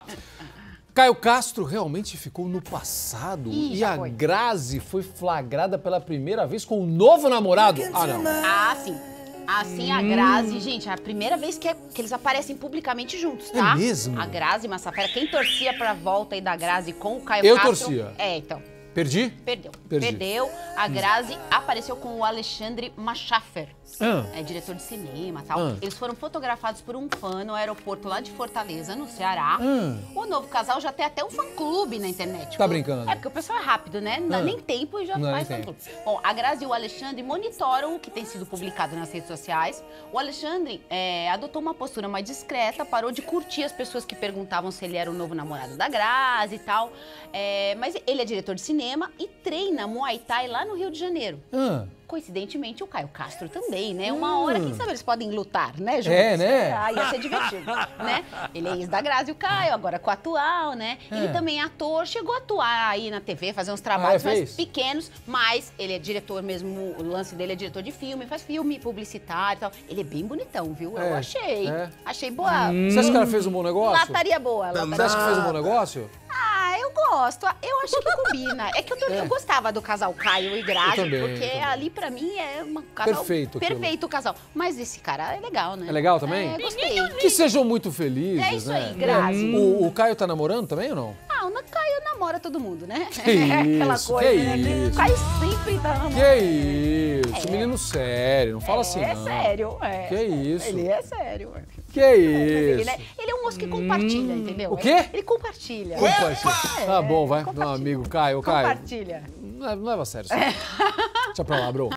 Caio Castro realmente ficou no passado Ih, e já a foi. Grazi foi flagrada pela primeira vez com um novo namorado? Ah, não. Ah, sim. Assim, a Grazi, gente, é a primeira vez que eles aparecem publicamente juntos, tá? É mesmo? A Grazi Massafera, quem torcia pra volta aí da Grazi com o Caio Eu Castro... torcia. É, então. Perdi? Perdeu. Perdi. Perdeu. A Grazi apareceu com o Alexandre Machafer. Ah. É diretor de cinema e tal. Ah. Eles foram fotografados por um fã no aeroporto lá de Fortaleza, no Ceará. Ah. O novo casal já tem até um fã-clube na internet. Tá brincando? É, porque o pessoal é rápido, né? Não dá Ah. nem tempo e já Não dá faz nem fã-clube. Bom, a Grazi e o Alexandre monitoram o que tem sido publicado nas redes sociais. O Alexandre adotou uma postura mais discreta, parou de curtir as pessoas que perguntavam se ele era o novo namorado da Grazi e tal. Mas ele é diretor de cinema e treina Muay Thai lá no Rio de Janeiro. Ah. Coincidentemente, o Caio Castro também, né? Uma hora, quem sabe, eles podem lutar, né, juntos? É, né? Ah, ia ser divertido, né? Ele é ex da Grazi e o Caio, agora com o atual, né? Ele também é ator, chegou a atuar aí na TV, fazer uns trabalhos mais fez? pequenos, mas ele é diretor mesmo, o lance dele é diretor de filme, faz filme publicitário e tal. Ele é bem bonitão, viu? Eu achei. É. Boa. Você acha que ela fez um bom negócio? Lataria boa. Você acha que fez um bom negócio? Ah, eu gosto. Eu acho que combina. É que eu gostava do casal Caio e Grazi, Eu também, porque eu também. ali pra mim é um casal Perfeito aquilo. perfeito o casal. Mas esse cara é legal, né? É legal também? É, gostei. Que sejam muito felizes, É isso né? aí, Grazi. O Caio tá namorando também ou não? Ah, o Caio namora todo mundo, né? Que Aquela isso, coisa, que né? isso. O Caio sempre tá namorando. Que isso, menino sério, não fala assim É não. sério, Que isso? Ele é sério. Que Ele, isso? ele é um moço que compartilha, entendeu? O quê? Ele compartilha. Compartilha. Tá bom, vai. Meu compartilha. amigo Caio. Caio, Compartilha. não leva a sério isso. Tchau pra lá, bro.